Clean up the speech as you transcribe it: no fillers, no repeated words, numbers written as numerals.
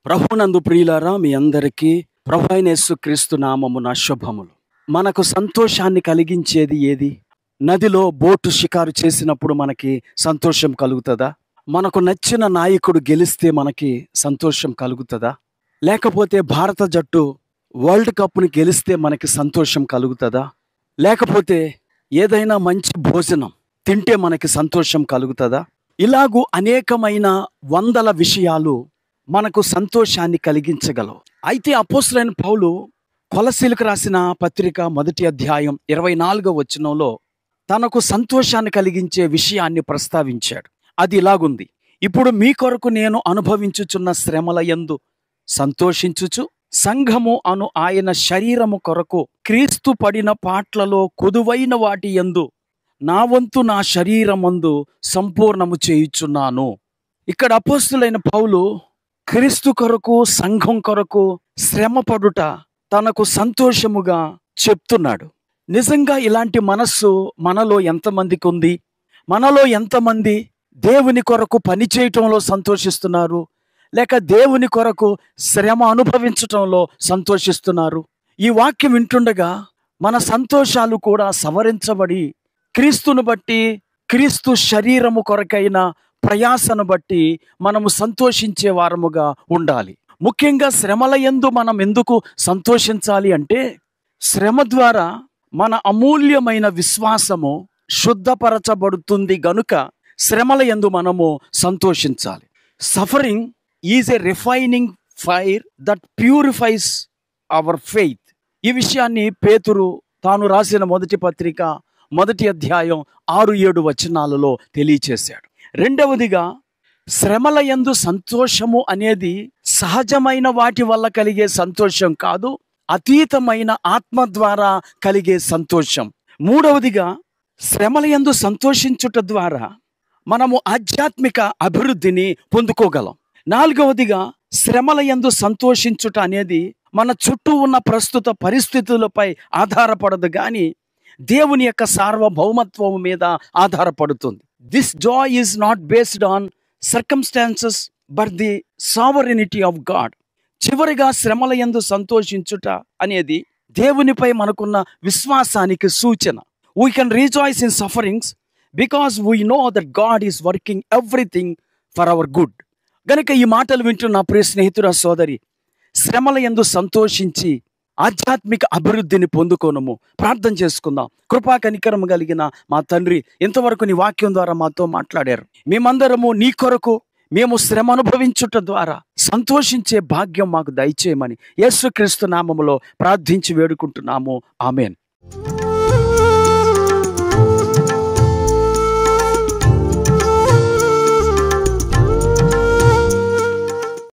ప్రభునందు ప్రియులారా, మీ అందరికీ ప్రభు అయిన యేసుక్రీస్తు నామమున శుభములు. మనకు సంతోషాన్ని కలిగించేది ఏది? నదిలో బోటు షికారు చేసినప్పుడు మనకి సంతోషం కలుగుతుందా? మనకు నచ్చిన నాయకుడు గెలిస్తే మనకి సంతోషం కలుగుతుందా? లేకపోతే భారత జట్టు వరల్డ్ కప్ని గెలిస్తే మనకి సంతోషం కలుగుతుందా? లేకపోతే ఏదైనా మంచి భోజనం తింటే మనకి సంతోషం కలుగుతుందా? ఇలాగూ అనేకమైన వందల విషయాలు మనకు సంతోషాన్ని కలిగించగలవు. అయితే అపోస్తలుడైన పౌలు కొలసీలకు రాసిన పత్రిక 1వ అధ్యాయం 24వ వచనంలో తనకు సంతోషాన్ని కలిగించే విషయాన్ని ప్రస్తావించాడు. అది ఇలాగుంది: ఇప్పుడు మీ కొరకు నేను అనుభవించుచున్న శ్రమల యందు సంతోషించుచు సంఘము అను ఆయన శరీరము కొరకు క్రీస్తు పడిన పాట్లలో కొదువైన వాటి యందు నా వంతు నా శరీరమందు సంపూర్ణము చేయుచున్నాను. ఇక్కడ అపోస్తలుడైన పౌలు క్రీస్తు కొరకు సంఘం కొరకు శ్రమపడుట తనకు సంతోషముగా చెప్తున్నాడు. నిజంగా ఇలాంటి మనస్సు మనలో ఎంతమందికి ఉంది? మనలో ఎంతమంది దేవుని కొరకు పని చేయటంలో సంతోషిస్తున్నారు, లేక దేవుని కొరకు శ్రమ అనుభవించటంలో సంతోషిస్తున్నారు? ఈ వాక్యం వింటుండగా మన సంతోషాలు కూడా సవరించబడి క్రీస్తును బట్టి, క్రీస్తు శరీరము కొరకైన ప్రయాసను బట్టి మనము సంతోషించే వారముగా ఉండాలి. ముఖ్యంగా శ్రమల యందు మనం ఎందుకు సంతోషించాలి అంటే, శ్రమ ద్వారా మన అమూల్యమైన విశ్వాసము శుద్ధపరచబడుతుంది గనుక శ్రమల యందు మనము సంతోషించాలి. Suffering is a refining fire that purifies our faith. ఈ విషయాన్ని పేతురు తాను రాసిన మొదటి పత్రిక 1వ అధ్యాయం 6-7 వచనాలలో తెలియచేశాడు. రెండవదిగా, శ్రమల యందు సంతోషము అనేది సహజమైన వాటి వల్ల కలిగే సంతోషం కాదు, అతీతమైన ఆత్మ ద్వారా కలిగే సంతోషం. మూడవదిగా, శ్రమల యందు సంతోషించుట ద్వారా మనము ఆధ్యాత్మిక అభివృద్ధిని పొందుకోగలం. నాలుగవదిగా, శ్రమల యందు సంతోషించుట అనేది మన చుట్టూ ఉన్న ప్రస్తుత పరిస్థితులపై ఆధారపడదు కానీ దేవుని యొక్క సార్వభౌమత్వం మీద ఆధారపడుతుంది. This joy is not based on circumstances but the sovereignty of God. చివరిగా, శ్రమల యందు సంతోషించుట అనేది దేవునిపై మనకున్న విశ్వాసానికి సూచన. We can rejoice in sufferings because we know that God is working everything for our good. గనుక ఈ మాటలు వింటున్న ప్రియ స్నేహితుడా, సోదరి, శ్రమల యందు సంతోషించి ఆధ్యాత్మిక అభివృద్ధిని పొందుకోనము. ప్రార్థన చేసుకుందాం. కృపా కనికరము కలిగిన మా తండ్రి, ఇంతవరకు నీ వాక్యం ద్వారా మాతో మాట్లాడారు. మేమందరము నీ కొరకు మేము శ్రమ అనుభవించుట ద్వారా సంతోషించే భాగ్యం మాకు దయచేయమని యేసుక్రీస్తు నామములో ప్రార్థించి వేడుకుంటున్నాము. ఆమేన్.